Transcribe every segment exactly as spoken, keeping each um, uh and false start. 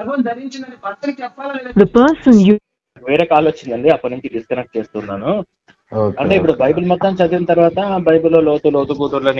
The person you వేరే call వచ్చిందండి, అప్పటి నుంచి డిస్కనెక్ట్ చేస్తున్నాను. అంటే ఇప్పుడు బైబిల్ మొత్తం చదివిన తర్వాత బైబిల్లో లోతు లోతు కూతుర్లని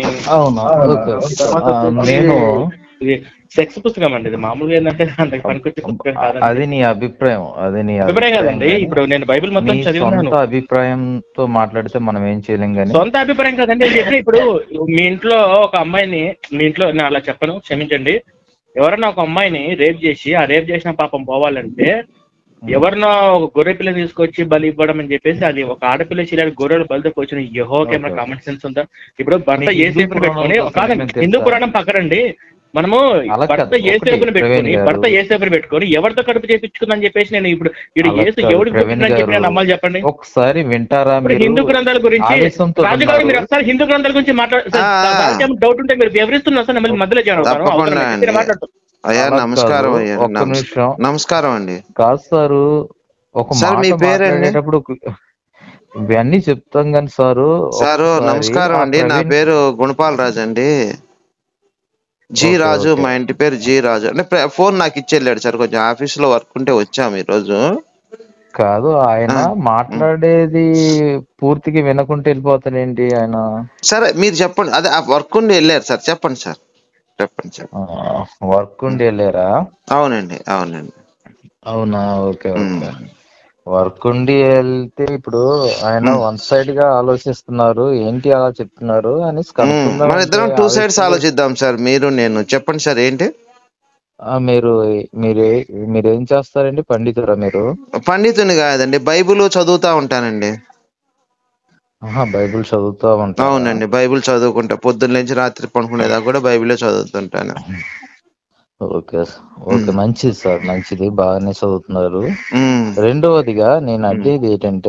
నేను సెక్స్ పుస్తకం అండి, ఇది మామూలుగా ఏంటంటే దానికి పనికొచ్చే పుస్తకం కాదు. అది నీ అభిప్రాయం, అది నీ అభిప్రాయం కాదండి. ఇప్పుడు నేను బైబిల్ మొత్తం చదివినాను. సొంత అభిప్రాయంతో మాట్లాడితే మనం ఏం చేయలేం కానీ. సొంత అభిప్రాయం కదండి. ఇప్పుడు మీ ఇంట్లో ఒక అమ్మాయిని, మీ ఇంట్లో నేను అలా చెప్పను, క్షమించండి, ఎవరన్నా ఒక అమ్మాయిని రేప్ చేసి ఆ రేప్ చేసిన పాపం పోవాలంటే ఎవరినో ఒక గొర్రె పిల్ల తీసుకొచ్చి బలి ఇవ్వడం అని చెప్పేసి, అది ఒక ఆడపిల్ల చీరాడు గొర్రెలు బలితో వచ్చిన యెహోవాకి ఏమైనా కామన్ సెన్స్ ఉందా? ఇప్పుడు భర్త యేసేపుని పెట్టుకొని, హిందూ పురాణం పక్కనండి, మనము భర్త యేసేపుని పెట్టుకొని భర్త యేసేపుని పెట్టుకొని ఎవరితో కడుపు చేపించుకుందని చెప్పేసి నేను ఇప్పుడు ఇప్పుడు యేసు ఎవడు పుట్టిందని చెప్పి నేను నమ్మాలి చెప్పండి? ఒకసారి వింటారా? హిందూ గ్రంథాల గురించి రాజుగారు మీరు ఒకసారి హిందూ గ్రంథాల గురించి మాట్లాడు, డౌట్ ఉంటే మీరు వివరిస్తున్నారు సార్, మళ్ళీ మధ్యలో చేయడం మాట్లాడుతూ. అయ్యా నమస్కారం. అయ్యా నమస్కారం అండి. కాదు సారు, ఒక మాట్లాడేటప్పుడు ఇవన్నీ చెప్తాం కానీ సారు. సారు నమస్కారం అండి, నా పేరు గుణపాల్ రాజు అండి, జీ రాజు, మా ఇంటి పేరు జీ రాజు. అంటే ఫోన్ నాకు ఇచ్చెళ్ళాడు సార్, కొంచెం ఆఫీస్ లో వర్క్ ఉంటే వచ్చాము ఈ రోజు. కాదు, ఆయన మాట్లాడేది పూర్తిగా వినకుంటే వెళ్ళిపోతాడేంటి ఆయన? సరే మీరు చెప్పండి. అదే వర్క్ ఉండి వెళ్ళారు సార్, చెప్పండి సార్, చెప్పండి సార్. వర్క్ ఉండి వెళ్ళారా? అవునండి అవునండి. అవునా, ఓకే ఓకే. వర్క్ ఉండి వెళ్తే ఇప్పుడు ఆయన వన్ సైడ్ గా ఆలోచిస్తున్నారు, ఏంటి అలా చెప్తున్నారు అని. మన ఇద్దరం టూ సైడ్స్ ఆలోచిద్దాం సార్, మీరు నేను. చెప్పండి సార్ ఏంటి? మీరు మీరే మీరేం చేస్తారండి? పండితురా మీరు? పండితుని కాదండి, బైబిల్ చదువుతా ఉంటానండి. బైబిల్ చదువుతా ఉంటా? అవునండి, బైబిల్ చదువుకుంటా, పొద్దున్న నుంచి రాత్రి పడుకునేదా కూడా బైబిలే చదువుతుంటాను. ఓకే ఓకే, మంచిది సార్, మంచిది, బాగానే చదువుతున్నారు. రెండవదిగా నేను అడిగేది ఏంటంటే,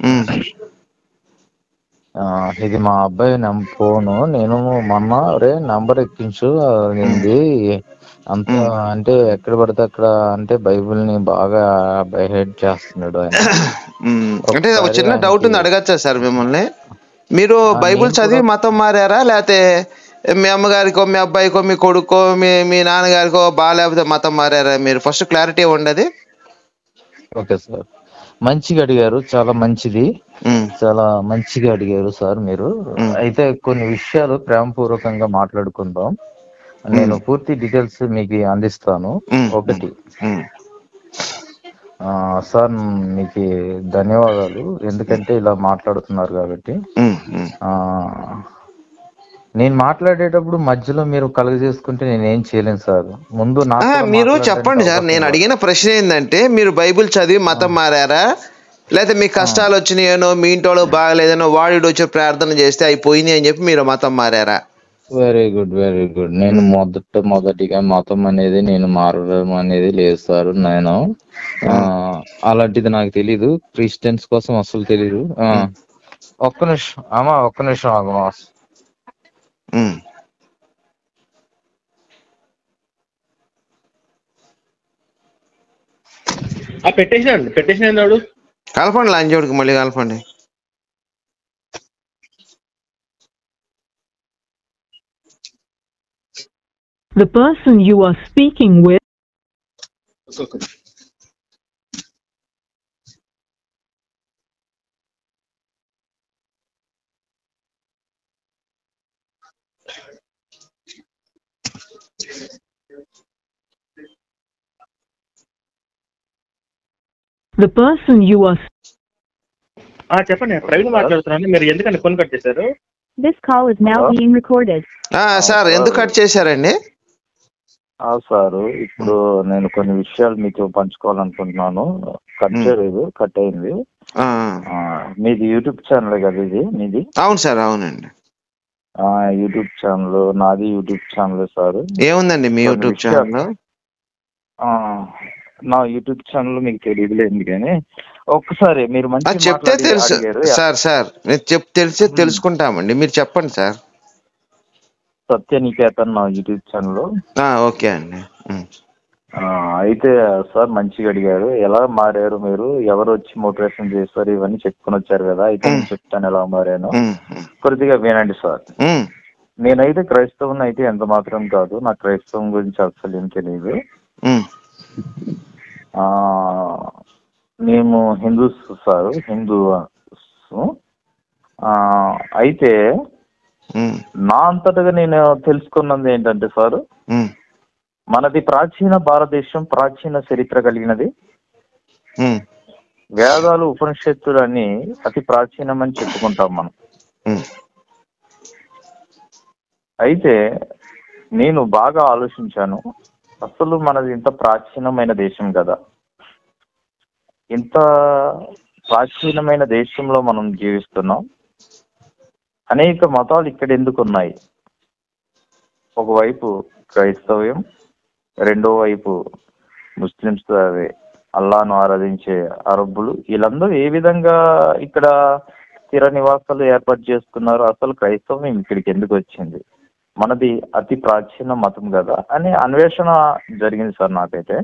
ఇది మా అబ్బాయి ఫోను, నేను మొన్న రే నంబర్ ఎక్కించు అయింది అంత అంటే ఎక్కడ పడితే అక్కడ అంటే బైబిల్ ని బాగా బైహెడ్ చేస్తున్నాడు ఆయన. అంటే ఒక చిన్న డౌట్ ఉంది, అడగచ్చా సార్ మిమ్మల్ని? మీరు బైబిల్ చదివి మతం మారారా, లేకపోతే మీ అమ్మగారికో మీ అబ్బాయికో మీ కొడుకో మీ మీ నాన్నగారికో బాగాలేకపోతే మతం మారారా? మీరు ఫస్ట్ క్లారిటీ ఉండదు. ఓకే సార్, మంచిగా అడిగారు, చాలా మంచిది, చాలా మంచిగా అడిగారు సార్ మీరు. అయితే కొన్ని విషయాలు ప్రేమపూర్వకంగా మాట్లాడుకుందాం. నేను పూర్తి డీటెయిల్స్ మీకు అందిస్తాను. ఒకటి సార్, మీకు ధన్యవాదాలు, ఎందుకంటే ఇలా మాట్లాడుతున్నారు కాబట్టి. నేను మాట్లాడేటప్పుడు మధ్యలో మీరు కలుగజేసుకుంటే నేను ఏం చేయలేను సార్. ముందు మీరు చెప్పండి సార్. నేను అడిగిన ప్రశ్న ఏంటంటే, మీరు బైబిల్ చదివి మతం మారారా, లేకపోతే మీకు కష్టాలు వచ్చినాయేనో, మీ ఇంట్లో బాగలేదనో, వాడు వచ్చి ప్రార్థన చేస్తే అయిపోయింది అని చెప్పి మీరు మతం మారారా? Very good, very good. నేను మొదట మొదటిగా మతం అనేది నేను మారడం అనేది లేదు సార్. నేను అలాంటిది నాకు తెలీదు. క్రిస్టియన్స్ కోసం అసలు తెలీదు. ఒక్క నిమిషం అమ్మా, ఒక్క నిమిషం ఆగమా. పెట్టేసినాడు పెట్టేసినాడు కలపండి, లాంజోడికి మళ్ళీ కలపండి. The person you are speaking with. The person you are. ఆ చెప్పండి, ప్రవీణ్ మాట్లాడుతున్నాను. మీరు ఎందుకంటే ఫోన్ కట్ చేశారు? This call is now being recorded. Sir ఎందుకు కట్ చేశారండి? సార్, ఇప్పుడు నేను కొన్ని విషయాలు మీతో పంచుకోవాలనుకుంటున్నాను. కట్ చేయలేదు, కట్ అయింది. మీది యూట్యూబ్ ఛానల్ కదా ఇది? మీది? అవును సార్, అవునండి. యూట్యూబ్ ఛానల్ నాది, యూట్యూబ్ ఛానల్ సార్. ఏముందండి మీ యూట్యూబ్ ఛానల్? నా యూట్యూబ్ ఛానల్ మీకు తెలియదులేండి, కానీ ఒక్కసారి మీరు మంచి చెప్తే తెలుసు సార్. సార్ మీరు చెప్ తెలిసే తెలుసుకుంటామండి, మీరు చెప్పండి సార్. సత్యనికేతన్ నా యూట్యూబ్ ఛానల్. ఓకే అండి. అయితే సార్ మంచిగా అడిగారు, ఎలా మారారు మీరు, ఎవరు వచ్చి మోటివేషన్ చేస్తారు, ఇవన్నీ చెప్పుకొని వచ్చారు కదా. అయితే నేను చెప్తాను ఎలా మారాను, కొద్దిగా వినండి సార్. నేనైతే క్రైస్తవుని అయితే ఎంత మాత్రం కాదు, నాకు క్రైస్తవం గురించి అసలు ఏం తెలియదు. ఆ మేము హిందూస్ సార్, హిందూ ఆ, అయితే ఉమ్, నా అంతటగా నేను తెలుసుకున్నది ఏంటంటే సార్, ఉమ్, మనది ప్రాచీన భారతదేశం, ప్రాచీన చరిత్ర కలిగినది. ఉమ్, వేదాలు ఉపనిషత్తులు అన్ని అతి ప్రాచీనమని చెప్పుకుంటాం మనం. ఉమ్, అయితే నేను బాగా ఆలోచించాను, అసలు మనది ఇంత ప్రాచీనమైన దేశం కదా, ఇంత ప్రాచీనమైన దేశంలో మనం జీవిస్తున్నాం. అనేక మతాలు ఇక్కడ ఎందుకు ఉన్నాయి? ఒకవైపు క్రైస్తవ్యం, రెండో వైపు ముస్లిమ్స్, అదే అల్లాను ఆరాధించే అరబ్బులు, వీళ్ళందరూ ఏ విధంగా ఇక్కడ స్థిర నివాసాలు ఏర్పాటు చేసుకున్నారు? అసలు క్రైస్తవం ఇక్కడికి ఎందుకు వచ్చింది? మనది అతి ప్రాచీన మతం కదా అని అన్వేషణ జరిగింది సార్ నాకైతే.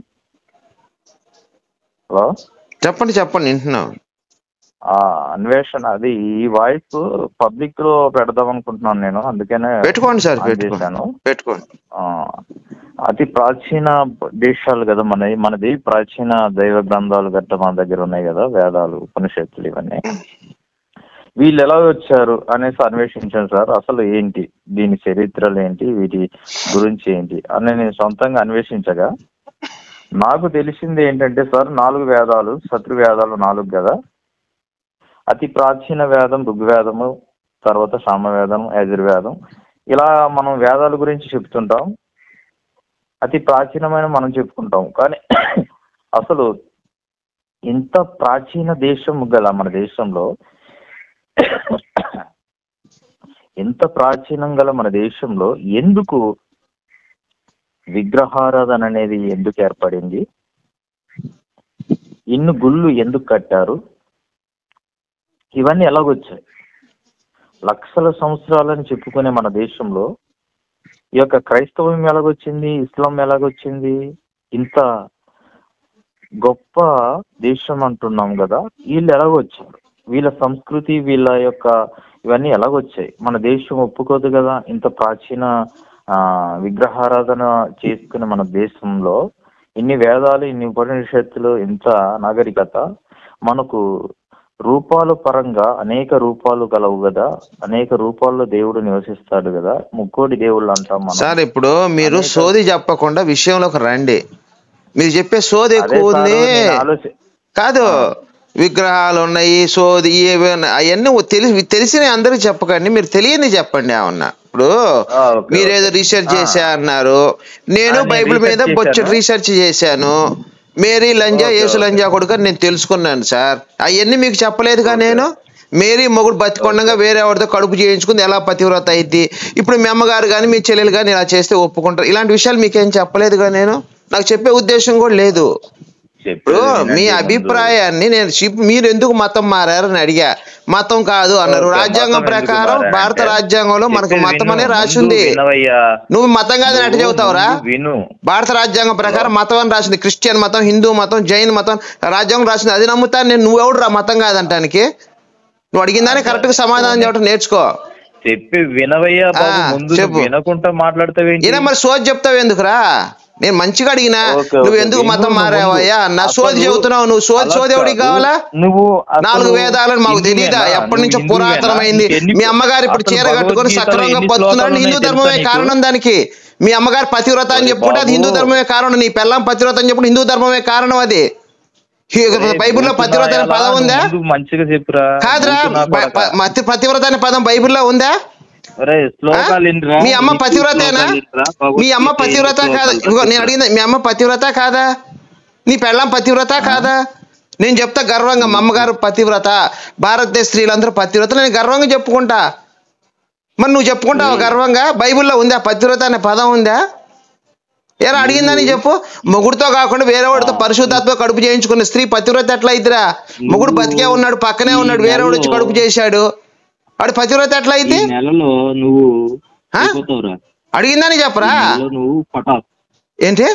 హలో, చెప్పండి చెప్పండి వింటున్నా. ఆ అన్వేషణ అది ఈ వాయిస్ పబ్లిక్ లో పెడదాం అనుకుంటున్నాను నేను, అందుకనే పెట్టుకోండి సార్, ఆన్ పెట్టుకోండి చేశాను. పెట్టుకోండి. ఆ, అతి ప్రాచీన దేశాలు కదా మనది. మనది ప్రాచీన దైవ గ్రంథాలు గట్ట మన దగ్గర ఉన్నాయి కదా, వేదాలు ఉపనిషత్తులు ఇవన్నీ. వీళ్ళు ఎలా వచ్చారు అనేసి అన్వేషించాను సార్. అసలు ఏంటి దీని చరిత్రలు ఏంటి, వీటి గురించి ఏంటి అని నేను సొంతంగా అన్వేషించగా నాకు తెలిసింది ఏంటంటే సార్, నాలుగు వేదాలు, శత్రు వేదాలు నాలుగు కదా. అతి ప్రాచీన వేదం ఋగ్వేదము, తర్వాత సామవేదం, యజుర్వేదం, ఇలా మనం వేదాల గురించి చెప్తుంటాం. అతి ప్రాచీనమైన మనం చెప్పుకుంటాం. కానీ అసలు ఇంత ప్రాచీన దేశం గల మన దేశంలో, ఎంత ప్రాచీనం గల మన దేశంలో ఎందుకు విగ్రహారాధన అనేది ఎందుకు ఏర్పడింది? ఇన్ని గుళ్ళు ఎందుకు కట్టారు? ఇవన్నీ ఎలాగొచ్చాయి? లక్షల సంవత్సరాలని చెప్పుకునే మన దేశంలో ఈ యొక్క క్రైస్తవం ఎలాగొచ్చింది, ఇస్లాం ఎలాగొచ్చింది? ఇంత గొప్ప దేశం అంటున్నాం కదా, వీళ్ళు ఎలాగొచ్చారు? వీళ్ళ సంస్కృతి, వీళ్ళ యొక్క ఇవన్నీ ఎలాగొచ్చాయి? మన దేశం ఒప్పుకోదు కదా ఇంత ప్రాచీన ఆ విగ్రహారాధన చేసుకునే మన దేశంలో ఇన్ని వేదాలు, ఇన్ని ఉపనిషత్తులు, ఇంత నాగరికత. మనకు రూపాల పరంగా అనేక రూపాలు కలవు కదా, అనేక రూపాల్లో దేవుడు నివసిస్తాడు కదా, ముక్కోటి దేవుళ్ళు అంటాం మనం. సార్ ఇప్పుడు మీరు సోది చెప్పకుండా విషయంలోకి రండి. మీరు చెప్పే సోది ఎక్కువ ఉంది కాదు. విగ్రహాలు ఉన్నాయి, సోది అవన్నీ తెలిసి తెలిసిన అందరికి చెప్పకండి, మీరు తెలియని చెప్పండి. ఏమన్నా ఇప్పుడు మీరేదో రీసెర్చ్ చేశా అన్నారు, నేను బైబిల్ మీద బొచ్చ రీసెర్చ్ చేశాను. మేరీ లంజా యేసు లంజా కొడుకు నేను తెలుసుకున్నాను సార్. అవన్నీ మీకు చెప్పలేదుగా నేను. మేరీ మొగుడు బతికొండగా వేరే ఎవరితో కడుపు చేయించుకుంది, ఎలా పతివ్రత అయింది? ఇప్పుడు మీ అమ్మగారు కానీ మీ చెల్లెలు కానీ ఇలా చేస్తే ఒప్పుకుంటారు? ఇలాంటి విషయాలు మీకేం చెప్పలేదుగా నేను. నాకు చెప్పే ఉద్దేశం కూడా లేదు. ఇప్పుడు మీ అభిప్రాయాన్ని నేను మీరు ఎందుకు మతం మారని అడిగా. మతం కాదు అన్నారు. రాజ్యాంగం ప్రకారం భారత రాజ్యాంగంలో మనకు మతం అనే రాసింది. నువ్వు మతం కాదని అటు చెబుతావురా? భారత రాజ్యాంగం ప్రకారం మతం అని రాసింది. క్రిస్టియన్ మతం, హిందూ మతం, జైన్ మతం రాజ్యాంగం రాసింది. అది నమ్ముతాను నేను. నువ్వు ఎవడు రా మతం కాదంటానికి? నువ్వు అడిగిందాన్ని కరెక్ట్ గా సమాధానం చెప్పడం నేర్చుకో. చెప్పి వినవయ్యా వినకుండా మాట్లాడతావు. ఈయన మరి సోది చెప్తావు ఎందుకురా? నేను మంచిగా అడిగినా నువ్వు ఎందుకు మతం మారావయ్యా? నా సోది చెబుతున్నావు నువ్వు. సోది సోది ఎవడికి కావాలా? నువ్వు నాలుగు వేదాలని మాకు తెలియదా? ఎప్పటి నుంచో పురాతనమైంది. మీ అమ్మగారు ఇప్పుడు చీర కట్టుకుని సక్రమంగా బతుకుతున్నారని హిందూ ధర్మమే కారణం. దానికి మీ అమ్మగారు పతివ్రత అని చెప్పుకుంటే అది హిందూ ధర్మమే కారణం. నీ పెళ్ళం పతివ్రత అని చెప్పుకుంటే హిందూ ధర్మమే కారణం. అది బైబిల్లో పతివ్రత అనే పదం ఉందా? మంచిగా చెప్పురా. కాదురా, పతివ్రత అనే పదం బైబిల్లో ఉందా? మీ అమ్మ పతివ్రతేనా? మీ అమ్మ పతివ్రత కాదా? నేను అడిగింది, మీ అమ్మ పతివ్రత కాదా? నీ పెళ్ళం పతివ్రత కాదా? నేను చెప్తా గర్వంగా, మా అమ్మగారు పతివ్రత, భారతదేశ స్త్రీలందరూ పతివ్రత, నేను గర్వంగా చెప్పుకుంటా. మరి నువ్వు చెప్పుకుంటావు గర్వంగా? బైబిల్లో ఉందా పతివ్రత అనే పదం ఉందా? ఏరా అడిగిందని చెప్పు. మొగుడుతో కాకుండా వేరే వాడితో పరిశుద్ధాత్మ కడుపు చేయించుకున్న స్త్రీ పతివ్రత ఎట్లా అయిద్దిరా? మొగుడు బతికే ఉన్నాడు, పక్కనే ఉన్నాడు, వేరే వాడు వచ్చి కడుపు చేశాడు, వాడు పతివ్రత ఎట్లా అయితే? నువ్వు అడిగిందని చెప్పరా? నువ్వు ఏంటి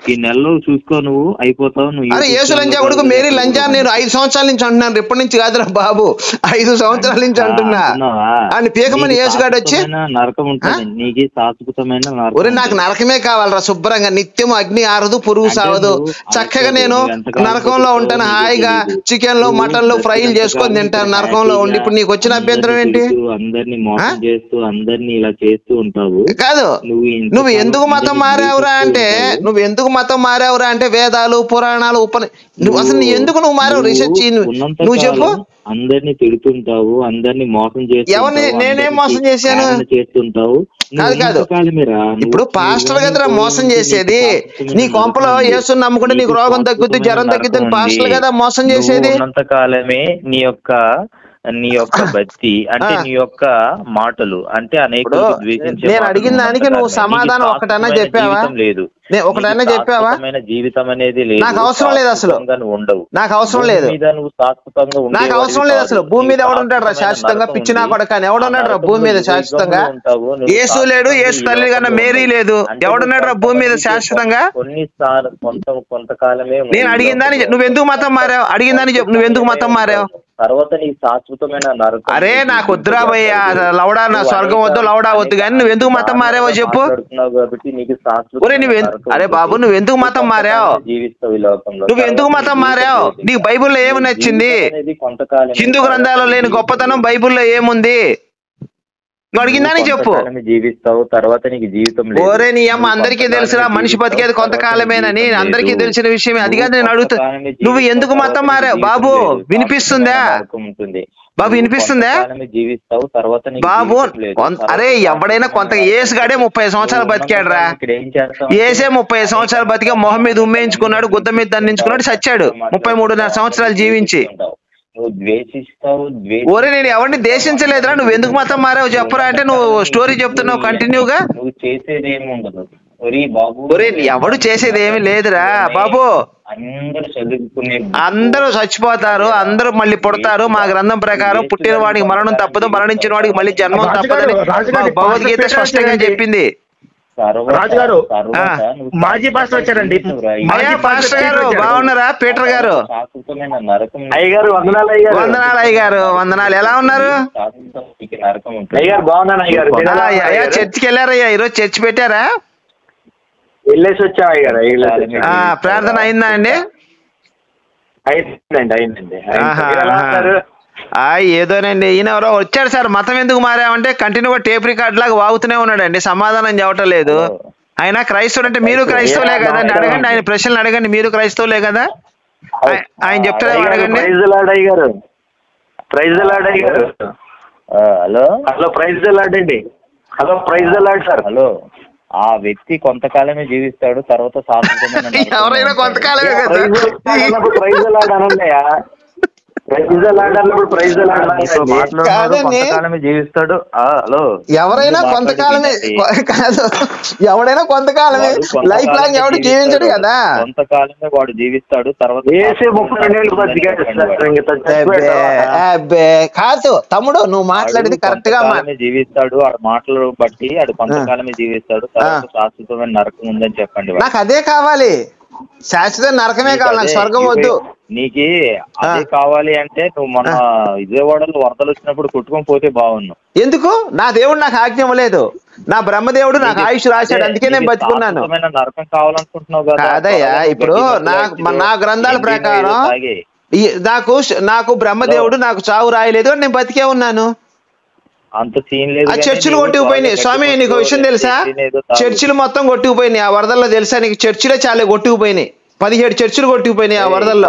ఈ నెలలో చూసుకో, నువ్వు అయిపోతావు. నువ్వు అరే యేసు లంజా కొడుకు మేరీ లంజా నేను ఐదు సంవత్సరాల నుంచి అంటున్నాను, ఎప్పటి నుంచి కాదురా బాబు, ఐదు సంవత్సరాల నుంచి అంటున్నా. అని పీకమని యేసుగాడు వచ్చి నరకం ఉంటుంది నీకు, శాశ్వతమైన ఒరే నాకు నరకమే కావాలరా, శుభ్రంగా నిత్యం అగ్ని ఆరదు పురుగు సావదు, చక్కగా నేను నరకంలో ఉంటాను హాయిగా, చికెన్ లో మటన్ లో ఫ్రైలు చేసుకొని తింటాను నరకంలో ఉండి. ఇప్పుడు నీకు వచ్చిన అభ్యంతరం ఏంటి? అందరినీ మోసం చేస్తూ అందరినీ ఇలా చేస్తూ ఉంటావు. కాదు నువ్వు ఎందుకు మతం మారావురా అంటే, నువ్వు ఎందుకు మతం మారావురా అంటే వేదాలు పురాణాలు ఉపని నువ్వు అసలు నీ ఎందుకు నువ్వు మారావు రీసెర్చ్ నువ్వు చెప్పు. అందరినీ తిడుతుంటావు, అందరినీ మోసం చేస్తావు. ఎవరిని నేనేం మోసం చేశాను? చేస్తుంటావు. కాదు కాదు ఇప్పుడు పాస్టర్ కదరా మోసం చేసేది. నీ కొంపలో యేసుని నమ్ముకుంటే నీకు రోగం తగ్గుద్ది, జ్వరం తగ్గుద్ది, పాస్టర్ కదా మోసం చేసేది. ఉన్నంత కాలమే నీ యొక్క నీ యొక్క భక్తి అంటే నీ యొక్క మాటలు అంటే అనేక నేను అడిగిన దానికి నువ్వు సమాధానం ఒకటన్నా చెప్పావా? లేదు ఒకటన్నా చెప్పావా? జీవితం అనేది లేదు, నాకు అవసరం లేదు అసలు, ఉండవు, నాకు అవసరం లేదు, నువ్వు శాశ్వతంగా నాకు అవసరం లేదు అసలు. భూమి మీద ఎవడుంటాడు రా శాశ్వతంగా? పిచ్చి నా కొడుకు అని ఎవడున్నాడు రా భూమి మీద శాశ్వతంగా? యేసు లేడు, యేసు తల్లి కన్నా మేరీ లేదు, ఎవడున్నాడు రా భూమి మీద శాశ్వతంగా? కొన్నిసార్లు కొంత కొంతకాలమే. నేను అడిగిన దాన్ని నువ్వెందుకు మతం మారావు? అడిగిన దాన్ని చెప్పు, నువ్వెందుకు మతం మారావు? తర్వాత నీకు శాశ్వతమైన నరకం. అరే నాకు వద్దురా భయ్యా లౌడా, నా స్వర్గం వద్దు లౌడా వద్దు, కానీ నువ్వు ఎందుకు మతం మారావో చెప్పు. కాబట్టి నీకు శాశ్వత నువ్వు అరే బాబు నువ్వు ఎందుకు మతం మారావు? జీవిస్తావు ఈ లోకంలో. నువ్వు ఎందుకు మతం మారావు? నీకు బైబుల్లో ఏమి నచ్చింది? హిందూ గ్రంథాల్లో లేని గొప్పతనం బైబుల్లో ఏముంది? అడిగిందని చెప్పు. జీవిస్తావు తర్వాత నీకు జీవితం లేదు. ఓరే నీ అమ్మ అందరికీ తెలుసురా మనిషి బతికేది కొంతకాలమేనని, అందరికీ తెలిసిన విషయమే. అది కాదు నేను అడుగుతా, నువ్వు ఎందుకు మతం మారావు బాబు? వినిపిస్తుందా బాబు? వినిపిస్తుందా జీవిస్తావు తర్వాత బాబు? అరే ఎవడైనా కొంత ఏసుగాడే ముప్పై సంవత్సరాలు బతికాడు రా. ఏసే ముప్పై సంవత్సరాలు బతికా మొహం మీద ఉమ్మేయించుకున్నాడు, గుద్ద మీద దండించుకున్నాడు, చచ్చాడు ముప్పై మూడున్నర సంవత్సరాలు జీవించి. ఓరే నేను ఎవరిని దేశించలేదురా, నువ్వు ఎందుకు మతం మారావు చెప్పరా అంటే నువ్వు స్టోరీ చెప్తున్నావు కంటిన్యూగా. నువ్వు చేసేది ఏమి ఉండదు. ఒరే ఎవడు చేసేది ఏమి లేదురా బాబు. అందరూ చదువుకునే అందరూ చచ్చిపోతారు, అందరూ మళ్ళీ పుడతారు. మా గ్రంథం ప్రకారం పుట్టిన వాడికి మరణం తప్పదు, మరణించిన వాడికి మళ్ళీ జన్మం తప్పదని భగవద్గీత స్పష్టంగా చెప్పింది. రాజుగారు మాజీ పాస్టర్ వచ్చారండి. పాస్టర్ గారు బాగున్నారా? పీటర్ గారు అయ్యగారు వందనాలు. అయ్యారు వందనాలు అయ్యగారు వందనాలు. ఎలా ఉన్నారు? అయ్యారు బాగున్నాను అయ్యారు. అయ్యా చర్చికి వెళ్ళారయ్యా? ఈరోజు చర్చి పెట్టారా? వెళ్ళేసి వచ్చాం అయ్యారు. ప్రార్థన అయిందా అండి? అయిందండి అయిందండి. ఆ ఏదోనండి. ఈయన ఎవరో వచ్చాడు సార్, మతం ఎందుకు మారామంటే కంటిన్యూగా టేప్ రికార్డ్ లాగా వాగుతూనే ఉన్నాడండి, సమాధానం చెప్పటం లేదు. ఆయన క్రైస్తవుడు అంటే మీరు క్రైస్తవులే కదండి, అడగండి ఆయన ప్రశ్నలు అడగండి. మీరు క్రైస్తవులే కదా, ఆయన చెప్తారా అడగండి. ప్రైజ్ లార్డ్ అయ్యారు. హలో హలో ప్రైజ్ లార్డ్ అండి. Hello praise Lord sir. Hello ఆ వ్యక్తి కొంతకాలమే జీవిస్తాడు తర్వాత శాశ్వతమైన ఎవరైనా కొంతకాలమే కదా. ప్రైజ్ లార్డ్ అనన్నయ్య, జీవిస్తాడు. హలో ఎవరైనా కొంతకాలమే కాదు, ఎవడైనా కొంతకాలమే, లైఫ్ లాంగ్ ఎవడు జీవించడు కదా. కొంతకాలమే వాడు జీవిస్తాడు తర్వాత కాదు తమ్ముడు నువ్వు మాట్లాడేది కరెక్ట్ గా జీవిస్తాడు. ఆడు మాటలు బట్టి ఆడు కొంతకాలమే జీవిస్తాడు తర్వాత శాశ్వతమైన నరకం ఉందని చెప్పండి. నాకు అదే కావాలి, శాశ్వత నరకమే కావాలి, నాకు స్వర్గం వద్దు. నీకి అదే కావాలి అంటే నువ్వు మొన్న విజయవాడలో వరదలు వచ్చినప్పుడు కొట్టుకొని పోతే బాగున్నావు. ఎందుకు? నా దేవుడు నాకు ఆజ్ఞ లేదు, నా బ్రహ్మదేవుడు నాకు ఆయుష్ రాశాడు, అందుకే నేను బతుకున్నాను. నరకం కావాలనుకుంటున్నావు కదా. అదయ్యా ఇప్పుడు నా నా గ్రంథాల ప్రకారం నాకు నాకు బ్రహ్మదేవుడు నాకు చావు రాయలేదు, నేను బతికే ఉన్నాను. అంత సీన్ లేదు. ఆ చర్చిలు కొట్టుకుపోయినాయి స్వామి, నీకు విషయం తెలుసా? చర్చిలు మొత్తం కొట్టుకుపోయినాయి ఆ వరదల్లో, తెలుసా నీకు? చర్చిలే చాలా కొట్టుకుపోయినాయి, పదిహేడు చర్చిలు కొట్టుకుపోయినాయి ఆ వరదల్లో.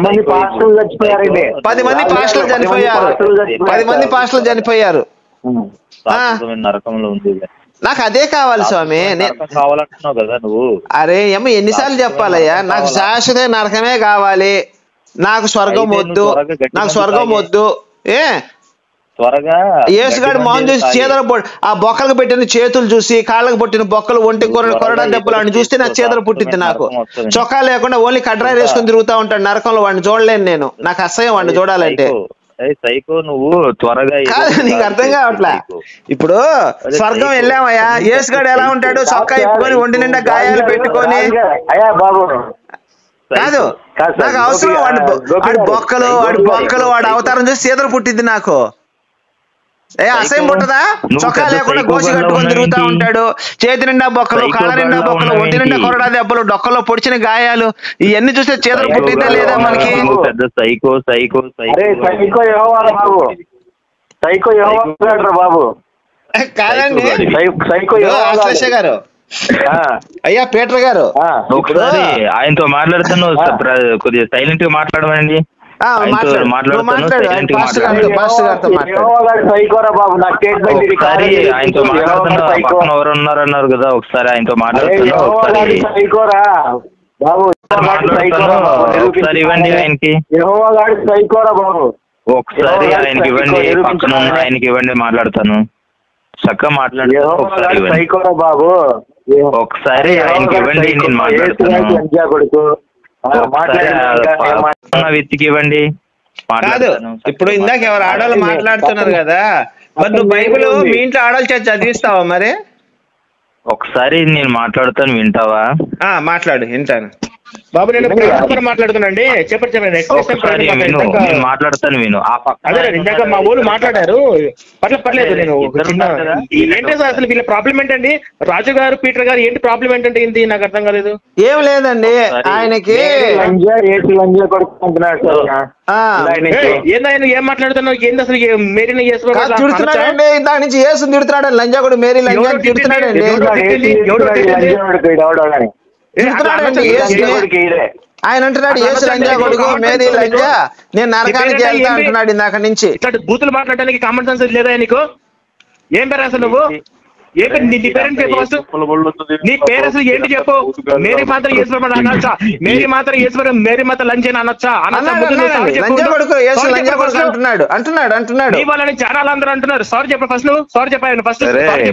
పది మంది పాస్టర్లు చనిపోయారు, పది మంది పాస్టర్లు చనిపోయారు. నరకంలో ఉంది. నాకు అదే కావాలి స్వామి. కావాలంటున్నావు కదా నువ్వు. అరే ఏమో ఎన్నిసార్లు చెప్పాలయ్యా, నాకు శాశ్వత నరకమే కావాలి, నాకు స్వర్గం వద్దు, నాకు స్వర్గం వద్దు. ఏ త్వరగా యేసుగాడు మొహం చూసి చేదర ఆ బొక్కలకు పెట్టిన చేతులు చూసి, కాళ్ళకు పుట్టిన బొక్కలు, ఒంటి కూర కొరడా దెబ్బలు అని చూస్తే నాకు చేదర పుట్టింది. నాకు చొక్కా లేకుండా ఓన్లీ కడ్రాయి వేసుకుని తిరుగుతా ఉంటాడు నరకంలో, వాడిని చూడలేను నేను, నాకు అసహ్యం వాడిని చూడాలంటే. సైకో నువ్వు త్వరగా కాదు నీకు అర్థం కావట్లా. ఇప్పుడు స్వర్గం వెళ్ళామయ్యా, యేసుగాడు ఎలా ఉంటాడు? చొక్కా ఇప్పుకొని ఒంటి నిండా గాయాలు పెట్టుకొని. అయ్యా బాబు కాదు నాకు అవసరం వాడి వాడి బొక్కలు వాడి బొక్కలు వాడి అవతారం చూసి సీతలు పుట్టింది నాకు. ఏ అసహ్యం పుట్టదా? చొక్కా లేకుండా గోసి కట్టుకొని తిరుగుతా ఉంటాడు, చేతి నిండా బొక్కలు, కాళ్ళ నిండా బొక్కలు, ఒంటి నిండా కొరడా దెబ్బలు, డొక్కలో పొడిచిన గాయాలు, ఇవన్నీ చూస్తే చేతులు పుట్టిందా లేదా మనకి? సైకో సైకో సైకో యెహోవా బాబు, సైకో యెహోవా బాబు. కాదండి సైకో ఆశ్లేష గారు, అయ్యా పీటర్ గారు, ఒకసారి ఆయనతో మాట్లాడుతాను, కొద్దిగా సైలెంట్ గా మాట్లాడమండి. ఆయనతో మాట్లాడుతున్నా ఎవరు ఉన్నారన్నారు కదా, ఒకసారి ఆయనతో మాట్లాడుతున్నా. ఒకసారి ఇవ్వండి ఆయనకి, ఒకసారి ఆయనకి ఇవ్వండి, పక్కన ఆయనకి ఇవ్వండి, మాట్లాడతాను. చక్కగా మాట్లాడుతాను. ఒకసారి బాబు ఒకసారి ఆయనకి ఇవ్వండి, నేను మాట్లాడుతాను. వ్యక్తికి ఇవ్వండి. కాదు ఇప్పుడు ఇందాక ఎవరు ఆడవాళ్ళు మాట్లాడుతున్నారు కదా, మరి నువ్వు బైబిల్ మీ ఇంట్లో ఆడవాళ్ళు చేసి చదివిస్తావా మరి? ఒకసారి నేను మాట్లాడుతాను, వింటావా? మాట్లాడు, వింటాను. బాబు నేను మాట్లాడుతున్నాండి, చెప్పండి చెప్పండి. నేను మాట్లాడతాను విను. అదే ఇందాక మా ఊళ్ళు మాట్లాడారు, పర్లేదు పర్లేదు. నేను ఏంటి అసలు వీళ్ళ ప్రాబ్లం ఏంటండి? రాజు గారు పీటర్ గారు ఏంటి ప్రాబ్లం ఏంటంటే ఏంటి నాకు అర్థం కాలేదు. ఏం లేదండి, ఆయనకి ఏంది ఏం మాట్లాడుతున్నావు? ఏంది అసలు మేరీని తిడుతున్నాడండి, దాని నుంచి ఏసు తిడుతున్నాడు, లంజా కూడా మేరీ లంజా తిడుతున్నాడండి. ఆయన అంటున్నాడు యేసు లంజా కొడుకు, మేరీ లంజా, నేను నరకానికి వెళ్తా అంటున్నాడు ఇందాక నుంచి. ఇట్లా బూతులు మాట్లాడడానికి కామన్ సెన్స్ లేదా నీకు? ఏం పేరు అసలు నువ్వు? ఏ పేరు? నీ పేరెంట్ చెప్పు ఫస్ట్. నీ పేరు అసలు ఏంటి చెప్పు? మేరీ మాత్రం ఈశ్వరం అనొచ్చా? మేరీ మాత్రం ఈశ్వరం, మేరీ మాత్రం లంచ్ అని అనొచ్చా? లంజా కొడుకు యేసు లంజా కొడుకు అంటున్నాడు అంటున్నాడు అంటున్నాడు నీ వాళ్ళని చాలా అందరూ అంటున్నారు. సారీ చెప్పు ఫస్ట్, నువ్వు సారీ చెప్పాను ఫస్ట్.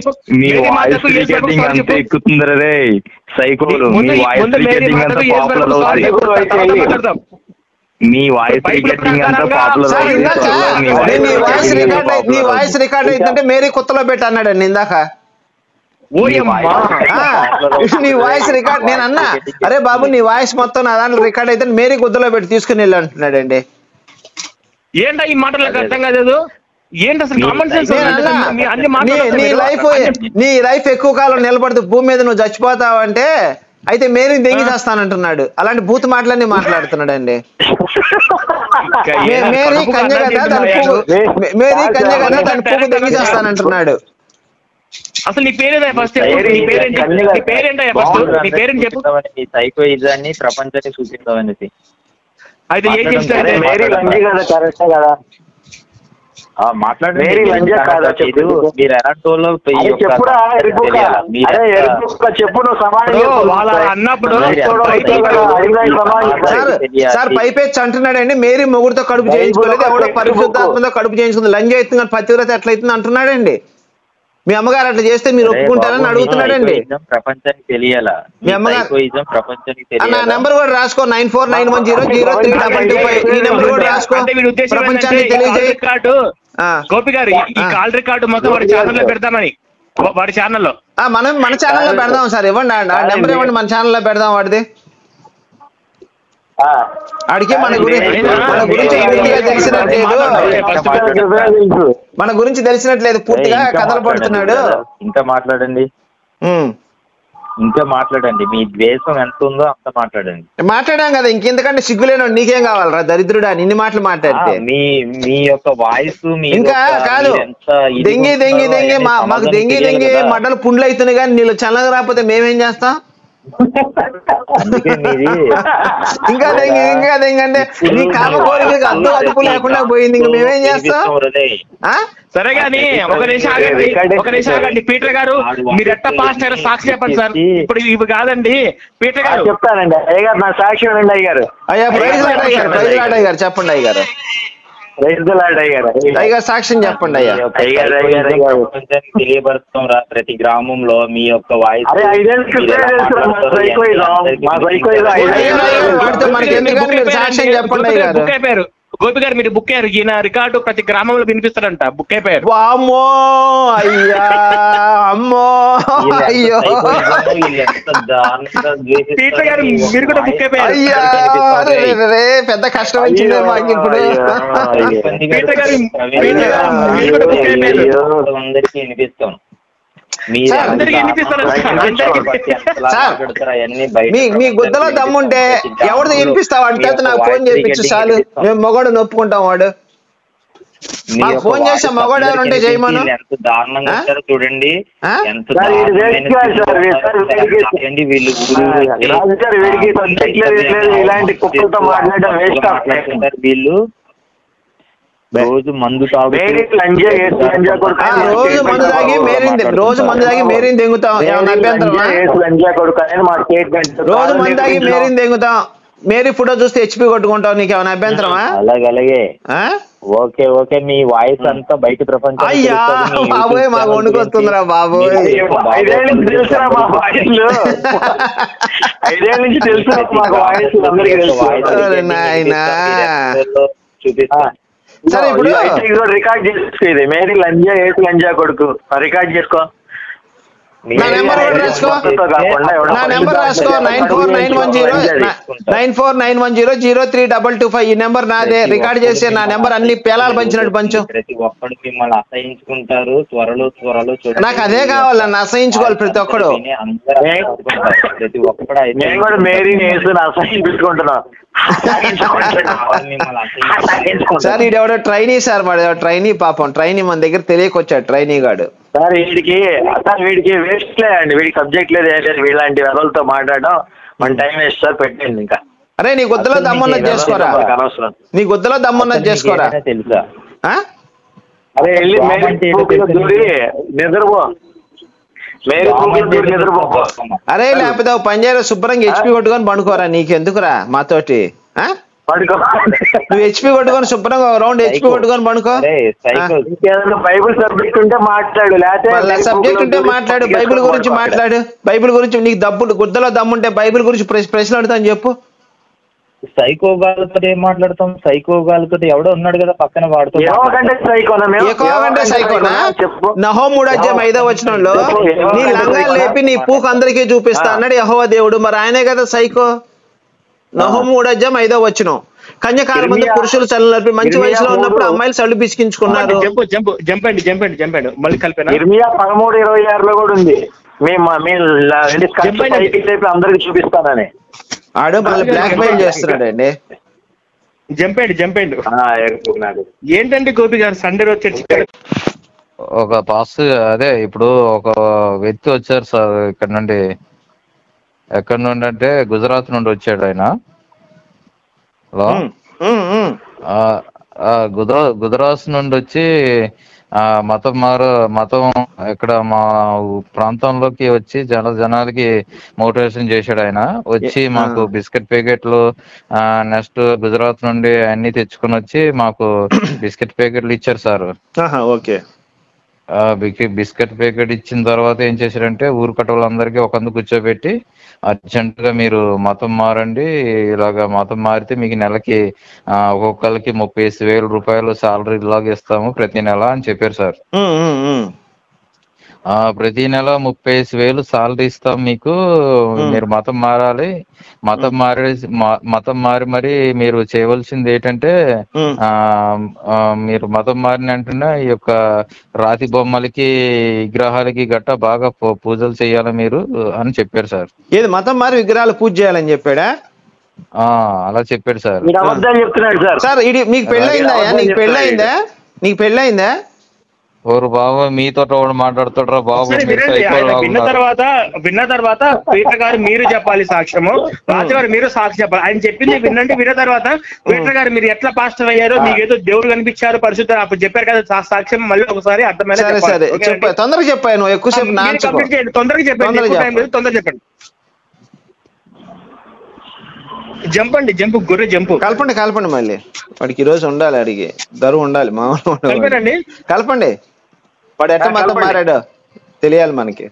ఎక్కుతుంది రే సైకోలు, మీ వాయిస్ రికార్డింగ్ అంతా పాపులర్ అవుతుంది. మీ వాయిస్ రికార్డింగ్ అంతా పాపులర్ అవుతుంది. నీ వాయిస్ రికార్డ్ అవుతుంటే మేరీ కొత్తలో పెట్టి అన్నాడండి ఇందాక. నీ వాయిస్ రికార్డ్ నేను అన్నా, అరే బాబు నీ వాయిస్ మొత్తం నా దాంట్లో రికార్డ్ అయితే మేరీ గుద్దలో పెట్టి తీసుకుని వెళ్ళి అంటున్నాడండి. ఏంటో ఈ మాటలకు అర్థం కాలేదు. ఏంటి అసలు కామన్ సెన్స్? నీ లైఫ్ నీ లైఫ్ ఎక్కువ కాలం నిలబడుతూ భూమి మీద నువ్వు చచ్చిపోతావు అంటే అయితే మేరీని దెంగి చేస్తానంటున్నాడు. అలాంటి బూత్ మాటలన్నీ మాట్లాడుతున్నాడు అండి. మేరీ కన్య కదా దాని పువ్వు, మేరీ కన్య కదా దాని పువ్వు దెంగి చేస్తానంటున్నాడు. అసలు నీ పేరేంటా ఫస్ట్? నీ పేరేంటి? నీ పేరేంటా ఫస్ట్? నీ పేరెంట్ చెప్పు. నీ సైకో ఇజాన్ని ప్రపంచానికి చూపిస్తామనేసి. అయితే ఏ కేసు? మేరీ లంజా కదా, కరెక్టే కదా మాట్లాడండి. మీరు ఎలాంటి వాళ్ళు చెప్పు, నువ్వు సమాధానం అన్నప్పుడు సార్ పైపేచ్చి అంటున్నాడండి. మేరీ మొగుడుతో కడుపు చేయించుకోలేదు, ఎవడో పరిశుద్ధాత్మతో కడుపు చేయించుకుంది, లంజ అవుతుంది కానీ పతివ్రత ఎట్లయితుంది అంటున్నాడండి. మీ అమ్మగారు అట్లా చేస్తే మీరు ఒప్పుకుంటారని అడుగుతున్నాడండి. ప్రపంచానికి తెలియాలా? మీ అమ్మగారు ప్రపంచానికి నా నెంబర్ కూడా రాసుకో, nine four nine one zero zero three double two five. ఈ నెంబర్ కూడా రాసుకో, ప్రపంచానికి తెలియజేయ. గోపి గారు ఈ కాల్ రికార్డు మొత్తం వాడి ఛానల్లో పెడతామని, వాడి ఛానల్లో మనం మన ఛానల్లో పెడదాం సార్. ఇవ్వండి ఆ నెంబర్ ఇవ్వండి, మన ఛానల్లో పెడదాం వాడిది. ఆడికి మన గురించి మన గురించి పూర్తిగా తెలిసినట్లేదు, మన గురించి తెలిసినట్లేదు, పూర్తిగా కథలు పడుతున్నాడు. ఇంకా మాట్లాడండి, ఇంకా మాట్లాడండి. మీ ద్వేషం ఎంత ఉందో అంత మాట్లాడండి. మాట్లాడాం కదా, ఇంకెందుకంటే సిగ్గులేను. నీకేం కావాలరా దరిద్రుడా నిన్ను మాటలు మాట్లాడితే? మీ మీ యొక్క వాయిస్ ఇంకా కాదు, దెంగి దెంగి దెంగి మాకు దెంగి దెంగి మడ్డలు పుండ్లు అవుతున్నాయి కానీ నీళ్ళు చల్లగా రాకపోతే మేమేం చేస్తాం? ఇంకా దెంగి ఇంకా దెంగంటే నీ కామ కోరిక అద్దు అదుపు లేకుండా పోయింది, ఇంక మేమేం చేస్తాం? సరే గాని ఒక నిమిషం ఆగండి, ఒక నిమిషం ఆగండి. పీటర్ గారు మీరు ఎట్ట పాస్ట్ అయ్యారో సాక్షి చెప్పండి సార్. ఇప్పుడు ఇవి కాదండి పీటర్ గారు. చెప్తానండి అయ్య గారు, నా సాక్షి వినండి అయ్య గారు. అయ్యా ప్రైజ్ లాడ్ అయ్యారు, ప్రైజ్ లాడ్ అయ్యారు, చెప్పండి అయ్య గారు. అయ్య గారు సాక్ష్యం చెప్పండి అయ్యా. ప్రపంచానికి తెలియపరుస్తాం రా ప్రతి గ్రామంలో మీ యొక్క వాయిస్. మనకి ఎందుకంటే మీరు సాక్ష్యం చెప్పండి అయ్య గారు. గోపి గారు మీరు బుక్ అయ్యారు. ఈయన రికార్డు ప్రతి గ్రామంలో వినిపిస్తారంట. బుక్ అయిపోయారు. వామ్మో అయ్యా అమ్మో అయ్యో పీటర్ గారు మీరు కూడా బుక్ అయిపోయారు. అయ్యా అరే రే, పెద్ద కష్టం వచ్చింది మాకు ఇప్పుడు. పీటర్ గారు మీరు కూడా బుక్ అయిపోయారు. అందరికీ వినిపిస్తాం. మీ గుద్దలో దమ్ముంటే ఎవరిది వినిపిస్తావు అంటే నాకు ఫోన్ చేయించు చాలు, మేము మొగడు నొప్పుకుంటాం. వాడు మాకు ఫోన్ చేసా మొగడు ఎవరు ఉంటే చేయమను. ఎంత దారుణంగా చూడండి, ఎంత ఇలాంటి కుక్కలతో మాట్లాడడం వేస్ట్. వీళ్ళు రోజు మందు తాగు రోజు మందు తాగి మేరింది రోజు మందు తాగి మేరీని దెంగుతాం. ఏమన్నా అభ్యంతరమా? రోజు మందు తాగి మేరీని దెంగుతాం. మేరీ ఫోటో చూస్తే హెచ్పి కొట్టుకుంటావు. నీకేమైనా అభ్యంతరమా? అలాగే అలాగే ఓకే ఓకే. మీ వాయిస్ అంతా బయట ప్రపంచం. అయ్యా బాబోయ్ మాకు వండుకొస్తుందిరా బాబోయ్. ఐదేళ్ళ నుంచి తెలుసురా మా వాయిస్లు. ఐదేళ్ళ నుంచి తెలుసు మాకు వాయిస్. నాయనా చూపిస్తా. సరే ఇప్పుడు రికార్డ్ చేసుకో. మేరీ లంజా ఏసు లంజా కొడుకు రికార్డ్ చేసుకో. నా నెంబర్ రాసుకో నా నెంబర్ రాసుకో nine four nine one zero nine four nine one zero zero three double two five. ఈ నెంబర్ నాదే. రికార్డ్ చేసే నా నెంబర్ అన్ని పేలాలు పంచినట్టు పంచు. ప్రతి ఒక్కడు మిమ్మల్ని అసహించుకుంటారు. త్వరలో త్వరలో నాకు అదే కావాలి. నన్ను అసహించుకోవాలి ప్రతి ఒక్కడు. ప్రతి ఒక్కడు నేను కూడా మేరీని వేసుకుని అసహించుకుంటున్నా. సార్ ఈడెవడో ట్రైనీ సార్, వాడు ట్రైనీ పాపం ట్రైనీ మన దగ్గర తెలియకొచ్చాడు ట్రైనీ గాడు. సార్ వీడికి సార్ వీడికి వేస్ట్ లేదండి. వీడికి సబ్జెక్ట్ లేదు. వీళ్ళంటి వెదలతో మాట్లాడడం మన టైం వేస్ట్ సార్. పెట్టండి ఇంకా. అరే నీ గుద్దలో దమ్మున్నది చేసుకోరా. నీ గుద్దలో దమ్మున్నది చేసుకోరా. తెలుసా? అరే వెళ్ళి దూరి నిద్రపో. మేరీ దూరి నిద్రపో. అరే లేకపోతే పంజాబ్ శుభ్రంగా హెచ్పి కొట్టుకొని పండుకోరా. నీకెందుకురా మాతోటి? నువ్వు హెచ్పి కొట్టుకొని శుభ్రంగా రౌండ్ హెచ్పి కొట్టుకొని పండుకో. బైబుల్ సబ్జెక్ట్ ఉంటే మాట్లాడు. లేకపోతే సబ్జెక్ట్ ఉంటే మాట్లాడు. బైబిల్ గురించి మాట్లాడు. బైబిల్ గురించి నీకు దమ్ము గుద్దలో దమ్ముంటే బైబిల్ గురించి ప్రశ్నలు అడుగుతాను చెప్పు. సైకో గాలతో ఏం మాట్లాడతాం? సైకో గాలతో ఎవడో ఉన్నాడు కదా పక్కన వాడుతూ. నహోము మూడో అధ్యాయం ఐదో వచనంలో నీ లంగాలు లేపి నీ పూకు అందరికీ చూపిస్తా అన్నాడు యెహోవా దేవుడు. మరి ఆయనే కదా సైకో. నహోము మూడో అధ్యాయం ఐదో వచనం. కన్యకాల ముందు పురుషులు చల్లు నలిపి మంచి వయసులో ఉన్నప్పుడు అమ్మాయిలు చల్లు పిసికించుకున్నారు. ఇర్మియా పదమూడు ఇరవై ఆరులో కూడా ఉంది. మేము అందరికి చూపిస్తానని ఆడు మళ్ళీ బ్లాక్ మెయిల్ చేస్తున్నాడు అండి. జంపండి జంపండి. ఏంటంటే గోపి గారు సండే రోజు చర్చ ఒక పాస్ అదే ఇప్పుడు ఒక వ్యక్తి వచ్చారు సార్ ఇక్కడ నుండి. ఎక్కడి నుండి అంటే గుజరాత్ నుండి వచ్చాడు ఆయన. హలో గుజరా గుజరాత్ నుండి వచ్చి ఆ మతం మారు మతం ఇక్కడ మా ప్రాంతంలోకి వచ్చి జన జనాలకి మోటివేషన్ చేశాడు ఆయన. వచ్చి మాకు బిస్కెట్ ప్యాకెట్లు ఆ నెక్స్ట్ గుజరాత్ నుండి అన్ని తెచ్చుకుని వచ్చి మాకు బిస్కెట్ ప్యాకెట్లు ఇచ్చారు సార్. ఓకే. బిస్కెట్ ప్యాకెట్ ఇచ్చిన తర్వాత ఏం చేశారంటే ఊరు కట్టవాళ్ళందరికీ ఒకందు కూర్చోబెట్టి అర్జెంట్ గా మీరు మతం మారండి, ఇలాగా మతం మారితే మీకు నెలకి ఆ ఒక్కొక్కరికి ముప్పై వేల రూపాయలు సాలరీ ఇలాగ ఇస్తాము ప్రతి నెల అని చెప్పారు సార్. ఆ ప్రతి నెల ముప్పై వేలు సాలరీ ఇస్తాం మీకు, మీరు మతం మారాలి. మతం మారి మతం మారి మరి మీరు చేయవలసింది ఏంటంటే ఆ మీరు మతం మారిన వెంటనే ఈ యొక్క రాతి బొమ్మలకి విగ్రహాలకి గట్టా బాగా పూజలు చేయాలి మీరు అని చెప్పారు సార్. ఏది మతం మారి విగ్రహాలు పూజ చేయాలని చెప్పాడా? ఆ అలా చెప్పాడు సార్. సార్ ఇది మీకు పెళ్ళయిందా? నీకు పెళ్ళయిందా? నీకు పెళ్ళయిందా? ఓరు బాబు మీతో మాట్లాడుతాడు బాబు. విన్న తర్వాత విన్న తర్వాత పీటర్ గారు మీరు చెప్పాలి సాక్ష్యము, పాస్టర్ గారు మీరు సాక్షి చెప్పాలి. ఆయన చెప్పింది విన్నంటే విన్న తర్వాత పీటర్ గారు మీరు ఎట్లా పాస్టర్ అయ్యారో, మీకు ఏదో దేవుడు కనిపించారు పరిశుద్ధ అప్పుడు చెప్పారు కదా సాక్ష్యం, మళ్ళీ ఒకసారి అర్థమైన తొందరగా చెప్పాను. ఎక్కువసేపు కంప్లీట్ చేయండి. తొందరగా చెప్పండి. తొందరగా చెప్పండి. జంపండి జంపు గొర్రె జంపు కలపండి కలపండి. మళ్ళీ వాడికి ఈ రోజు ఉండాలి, అడిగి దరువు ఉండాలి. మామూలు కలపండి కలపండి. వాడు ఎట్లా మతం మారాడో తెలియాలి మనకి.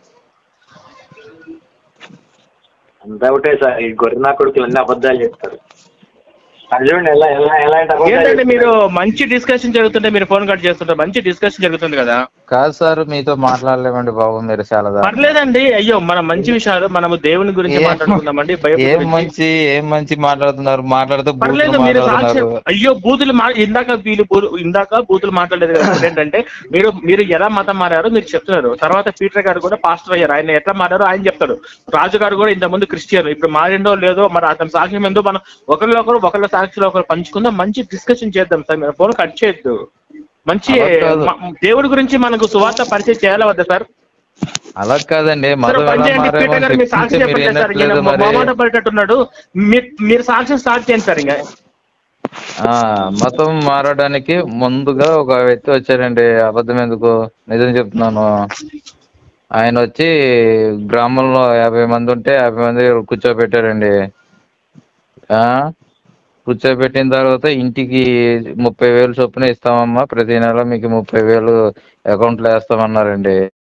అంతా ఒకటే సార్, ఈ గొర్రె నా కొడుకులు అన్ని అబద్ధాలు చెప్తారు. అది చూడండి ఎలా ఎలా ఎలాంటి అబద్ధాలు ఏంటంటే మీరు చెప్తున్నారు. మంచి డిస్కషన్ జరుగుతుంటే మీరు ఫోన్ కట్ చేస్తుంటారు. మంచి డిస్కషన్ జరుగుతుంది కదా. కాదు సార్ మీతో మాట్లాడలేమండి బాబు, మీరు చాలా దా- పర్లేదండి. అయ్యో మనం మంచి విషయాలు మనము దేవుని గురించి ఏం- మాట్లాడుకుందామండి. బైబిల్ ఏం గురించి. మంచి ఏం మంచి మాట్లాడుతున్నారు, మాట్లాడుతూ పర్లేదు బూతులు మీరు సాక్ష్యం. మాట్లాడుతున్నారు. అయ్యో బూతులు మా ఇందాక వీళ్ళు బూ- ఇందాక బూతులు మాట్లాడలేదు కదా. ఏంటంటే మీరు మీరు ఎలా మతం మారారో మీరు చెప్తున్నారు. తర్వాత పీటర్ గారు కూడా పాస్టర్ అయ్యారు. ఆయన ఎట్లా మారారో ఆయన చెప్తారు. రాజు గారు కూడా ఇంతకుముందు క్రిస్టియన్, ఇప్పుడు మారిండో లేదో మరి అతని సాక్ష్యం ఏందో మనం ఒకరిలో ఒకరు ఒకళ్ళ సాక్షిలో ఒకరు పంచుకుందాం. మంచి డిస్కషన్ చేద్దాం సార్. మీరు ఫోన్ కట్ చేయొద్దు. మంచి అలా కాదు. మ- దేవుడి గురించి మనకు సువార్త పరిచయం చేయాలా వద్దా సార్? అలా కాదండి, సార్ మతం పని ఎలా చేయండి. మారేమో పీటర్ గారు మీరు సాక్షి చెప్తుంటే మీరు చెప్పండి సార్. ఈయన వినట్లేదు మరి. మొహమాట పడేటట్టున్నాడు. మీరు మీరు సాక్ష్యం స్టార్ట్ చేయండి సార్. ఇంకా ఆ మతం మారడానికి ముందుగా ఒక వ్యక్తి వచ్చారండి. అబద్ధం ఎందుకు, నిజం చెప్తున్నాను. ఆయన వచ్చి గ్రామంలో యాభై మంది ఉంటే యాభై మంది కూర్చోబెట్టారండి. ఆ కూర్చోబెట్టిన తర్వాత ఇంటికి ముప్పై వేలు చొప్పున ఇస్తామమ్మా, ప్రతి నెల మీకు ముప్పై వేలు అకౌంట్లో వేస్తామన్నారండి.